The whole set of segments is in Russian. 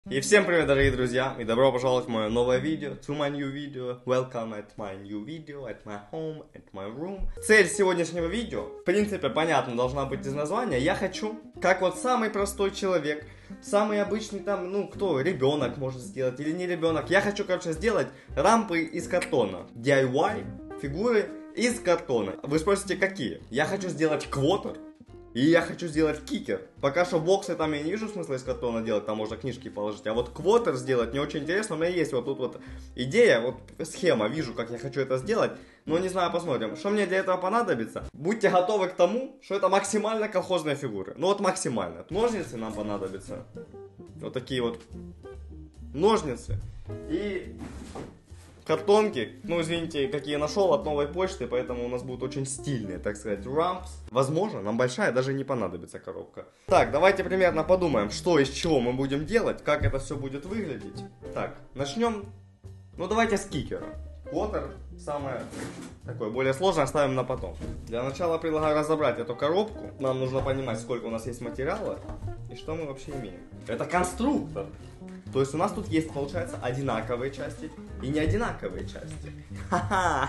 И всем привет, дорогие друзья, и добро пожаловать в мое новое видео, to my new video, welcome at my new video, at my home, at my room. Цель сегодняшнего видео, в принципе, понятно, должна быть из названия. Я хочу, как вот самый простой человек, самый обычный там, ну, кто, ребенок может сделать или не ребенок. Я хочу, короче, сделать рампы из картона, DIY, фигуры из картона. Вы спросите, какие? Я хочу сделать квотер. И я хочу сделать кикер. Пока что боксы там я не вижу смысла из картона делать, там можно книжки положить. А вот квотер сделать мне очень интересно. У меня есть вот тут вот идея, вот схема, вижу, как я хочу это сделать. Но не знаю, посмотрим. Что мне для этого понадобится? Будьте готовы к тому, что это максимально колхозные фигуры. Ну вот максимально. Ножницы нам понадобятся. Вот такие вот ножницы. И картонки, ну извините, какие я нашел от новой почты, поэтому у нас будут очень стильные, так сказать, рампс. Возможно, нам большая даже не понадобится коробка. Так, давайте примерно подумаем, что из чего мы будем делать, как это все будет выглядеть. Так, начнем, ну давайте с кикера. Квотер самое такое более сложное оставим на потом. Для начала предлагаю разобрать эту коробку. Нам нужно понимать, сколько у нас есть материала и что мы вообще имеем. Это конструктор. То есть у нас тут есть, получается, одинаковые части и не одинаковые части. Ха-ха!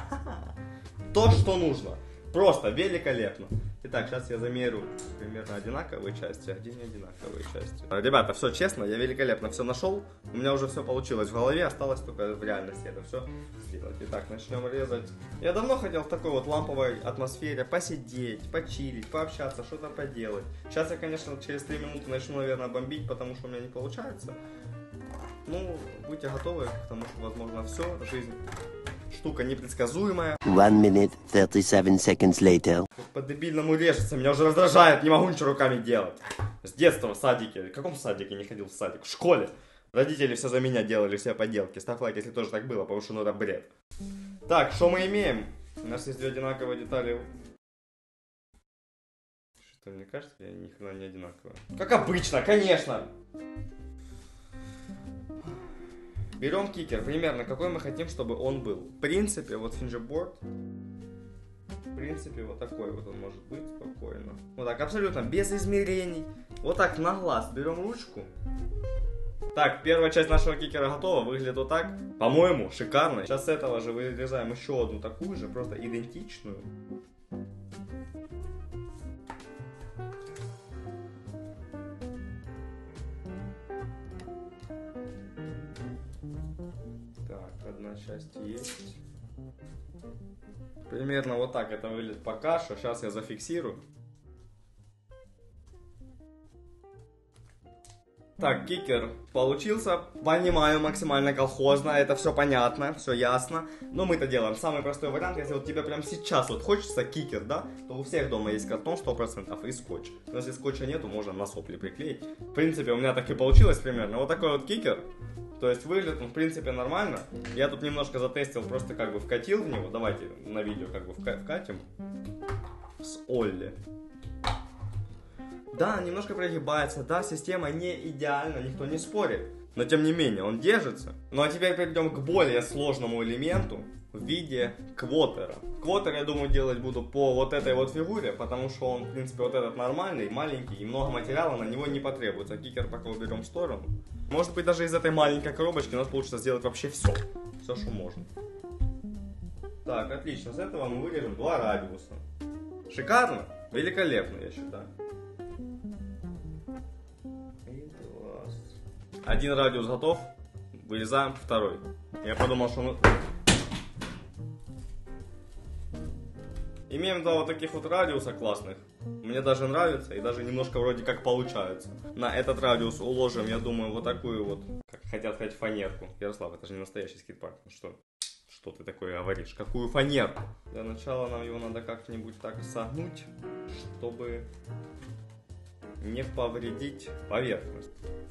То, что нужно. Просто великолепно. Итак, сейчас я замерю примерно одинаковые части, а где не одинаковые части. Ребята, все честно, я великолепно все нашел. У меня уже все получилось в голове, осталось только в реальности это все сделать. Итак, начнем резать. Я давно хотел в такой вот ламповой атмосфере посидеть, почилить, пообщаться, что-то поделать. Сейчас я, конечно, через 3 минуты начну, наверное, бомбить, потому что у меня не получается. Ну, будьте готовы, потому что, возможно, все, жизнь штука непредсказуемая. 1 minute, 37 seconds later. По-дебильному режется, меня уже раздражает, не могу ничего руками делать. С детства в садике, в каком садике не ходил в садик? В школе. Родители все за меня делали, все поделки. Ставь лайк, если тоже так было, потому что ну это бред. Так, что мы имеем? У нас есть две одинаковые детали. Что, мне кажется, я ни хрена не одинаковая. Как обычно, конечно. Берем кикер, примерно какой мы хотим, чтобы он был. В принципе, вот финджерборд. В принципе, вот такой вот он может быть спокойно. Вот так, абсолютно без измерений. Вот так на глаз берем ручку. Так, первая часть нашего кикера готова, выглядит вот так. По-моему, шикарно. Сейчас с этого же вырезаем еще одну такую же, просто идентичную. Одна часть есть. Примерно вот так это выглядит пока что. Сейчас я зафиксирую. Так, кикер получился. Понимаю, максимально колхозно. Это все понятно, все ясно. Но мы-то делаем самый простой вариант. Если вот тебе прямо сейчас вот хочется кикер, да, то у всех дома есть картон 100% и скотч. Но если скотча нету, можно на сопли приклеить. В принципе, у меня так и получилось примерно. Вот такой вот кикер. То есть выглядит он в принципе нормально. Я тут немножко затестил, просто как бы вкатил в него. Давайте на видео как бы вкатим. С Олли. Да, немножко прогибается, да, система не идеальна, никто не спорит. Но тем не менее, он держится. Ну а теперь перейдем к более сложному элементу в виде квотера. Квотер, я думаю, делать буду по вот этой вот фигуре, потому что он, в принципе, вот этот нормальный, маленький, и много материала на него не потребуется. Кикер пока уберем в сторону. Может быть, даже из этой маленькой коробочки у нас получится сделать вообще все. Все, что можно. Так, отлично. С этого мы вырежем 2 радиуса. Шикарно? Великолепно, я считаю. Один радиус готов. Вырезаем второй. Я подумал, что мы... Имеем 2 вот таких вот радиуса классных. Мне даже нравится и даже немножко вроде как получается. На этот радиус уложим, я думаю, вот такую вот, как хотят сказать, фанерку. Ярослав, это же не настоящий скейт-парк. Ну что ты такое говоришь? Какую фанерку? Для начала нам его надо как-нибудь так согнуть, чтобы не повредить поверхность.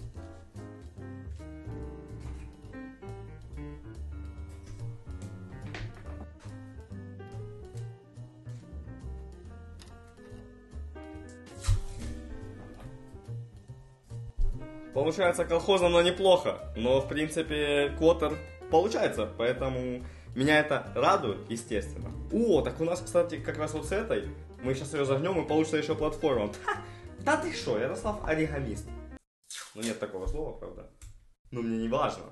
Получается колхозно, но неплохо. Но, в принципе, квотер получается. Поэтому меня это радует, естественно. О, так у нас, кстати, как раз вот с этой. Мы сейчас ее загнем и получится еще платформа. Да ты шо, Ярослав оригамист. Ну нет такого слова, правда. Но мне не важно.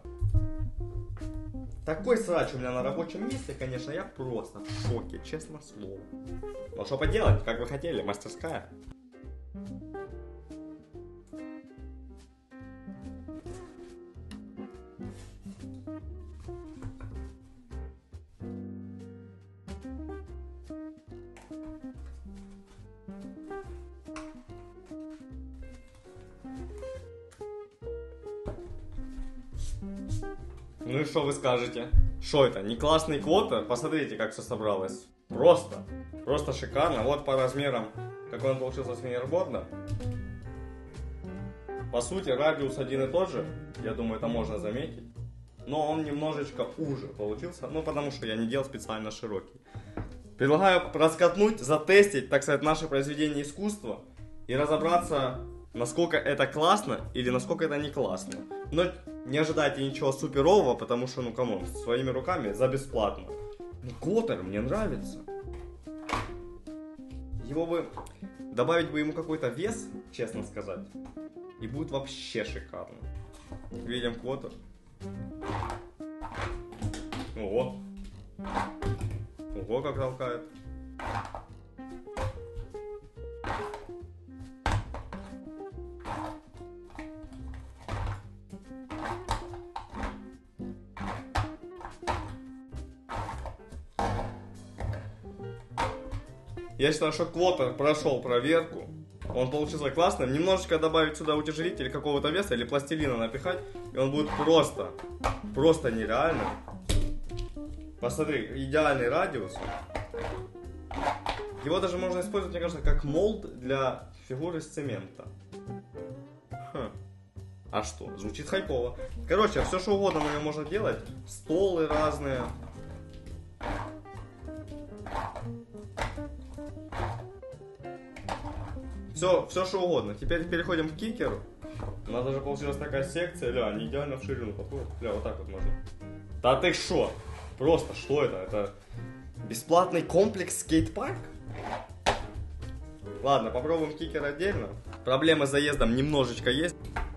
Такой срач у меня на рабочем месте, конечно, я просто в шоке, честно слово. Но что поделать, как вы хотели, мастерская. Ну и что вы скажете? Что это, не классный квотер? Посмотрите, как все собралось. Просто шикарно. Вот по размерам, какой он получился с фингерборда. По сути, радиус один и тот же. Я думаю, это можно заметить. Но он немножечко уже получился. Ну, потому что я не делал специально широкий. Предлагаю раскатнуть, затестить, так сказать, наше произведение искусства. И разобраться, насколько это классно или насколько это не классно. Но не ожидайте ничего суперового, потому что, ну камон, своими руками за бесплатно. Ну, квотер мне нравится. Его бы... Добавить бы ему какой-то вес, честно сказать. И будет вообще шикарно. Видим квотер. Ого. Ого, как толкает. Я считаю, что квотер прошел проверку. Он получился классным. Немножечко добавить сюда утяжелитель какого-то веса или пластилина напихать, и он будет просто нереальным. Посмотри, идеальный радиус. Его даже можно использовать, мне кажется, как молд для фигуры из цемента. А что? Звучит хайпово. Короче, все что угодно на нем можно делать. Столы разные. Все что угодно. Теперь переходим к кикеру. У нас даже получилась такая секция. Ля, не идеально в ширину подходит. Ля, вот так вот можно. Да ты шо? Просто, что это? Это бесплатный комплекс скейт-парк? Ладно, попробуем кикер отдельно. Проблемы с заездом немножечко есть.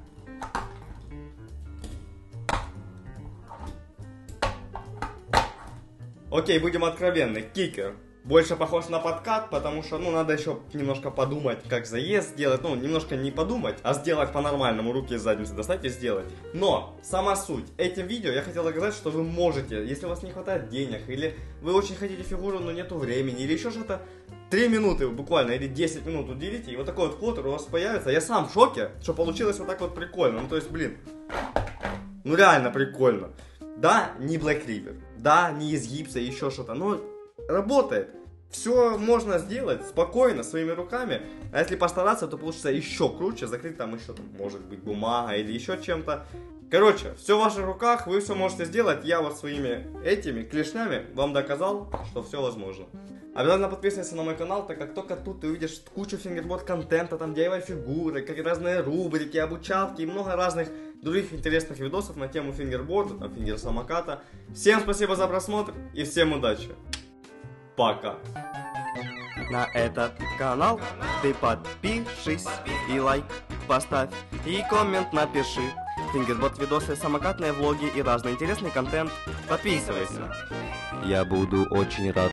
Окей, будем откровенны. Кикер больше похож на подкат, потому что, ну, надо еще немножко подумать, как заезд сделать. Ну, немножко не подумать, а сделать по-нормальному, руки из задницы достать и сделать. Но, сама суть. Этим видео я хотел доказать, что вы можете, если у вас не хватает денег, или вы очень хотите фигуру, но нету времени, или еще что-то, 3 минуты буквально, или 10 минут уделите, и вот такой вот квотер у вас появится. Я сам в шоке, что получилось вот так вот прикольно. Ну, то есть, блин, ну реально прикольно. Да, не Black River, да, не из гипса, еще что-то, но работает. Все можно сделать спокойно, своими руками. А если постараться, то получится еще круче. Закрыть там еще, может быть, бумага или еще чем-то. Короче, все в ваших руках, вы все можете сделать. Я вот своими этими клешнями вам доказал, что все возможно. Обязательно подписывайся на мой канал, так как только тут ты увидишь кучу фингерборд контента, там DIY фигуры, как разные рубрики, обучалки и много разных других интересных видосов на тему фингерборда, фингер-самоката. Всем спасибо за просмотр и всем удачи. Пока. На этот канал ты подпишись и лайк поставь и коммент напиши. Фингерборд видосы, самокатные влоги и разный интересный контент. Подписывайся. Я буду очень рад